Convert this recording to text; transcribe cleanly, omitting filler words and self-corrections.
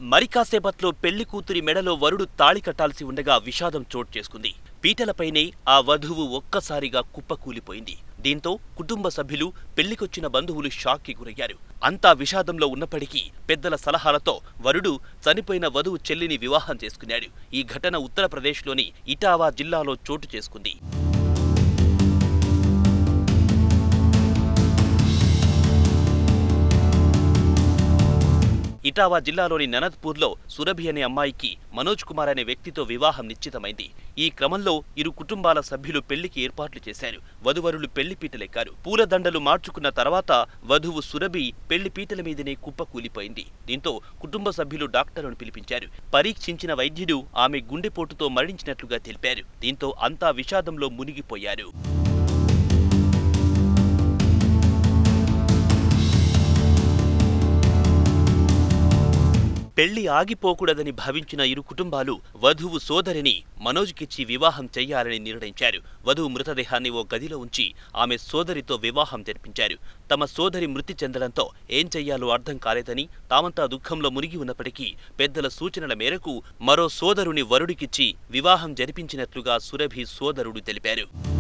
మరి కాసేపట్లో పెళ్లి కూతురి మెడలో వరుడు తాళి కట్టాల్సి ఉండగా విషాదం చోటు చేసుకుంది. పీటలపైనే ఆ వధువు ఒక్కసారిగా కుప్పకూలిపోయింది. దీంతో కుటుంబ సభ్యులు, పెళ్లికొచ్చిన బంధువులు షాక్కి గురయ్యారు. అంతా విషాదంలో ఉన్నప్పటికీ పెద్దల సలహాలతో వరుడు చనిపోయిన వధువు చెల్లిని వివాహం చేసుకున్నాడు. ఈ ఘటన ఉత్తరప్రదేశ్లోని ఇటావా జిల్లాలో చోటు చేసుకుంది. ఇటావా జిల్లాలోని ననత్పూర్లో సురభి అనే అమ్మాయికి మనోజ్ కుమార్ అనే వ్యక్తితో వివాహం నిశ్చితమైంది. ఈ క్రమంలో ఇరు కుటుంబాల సభ్యులు పెళ్లికి ఏర్పాట్లు చేశారు. వధువరులు పెళ్లి పీటలెక్కారు. పూలదండలు మార్చుకున్న తర్వాత వధువు సురభి పెళ్లి పీటల మీదనే కుప్పకూలిపోయింది. దీంతో కుటుంబ సభ్యులు డాక్టర్లను పిలిపించారు. పరీక్షించిన వైద్యుడు ఆమె గుండెపోటుతో మరణించినట్లుగా తెలిపారు. దీంతో అంతా విషాదంలో మునిగిపోయారు. పెళ్లి ఆగిపోకూడదని భావించిన ఇరు కుటుంబాలు వధువు సోదరిని మనోజ్కిచ్చి వివాహం చెయ్యాలని నిర్ణయించారు. వధువు మృతదేహాన్ని ఓ గదిలో ఉంచి ఆమె సోదరితో వివాహం జరిపించారు. తమ సోదరి మృతి చెందడంతో ఏం చెయ్యాలో అర్థం కాలేదని, తామంతా దుఃఖంలో మునిగి ఉన్నప్పటికీ పెద్దల సూచనల మేరకు మరో సోదరుని వరుడికిచ్చి వివాహం జరిపించినట్లుగా సురభి సోదరుడు తెలిపారు.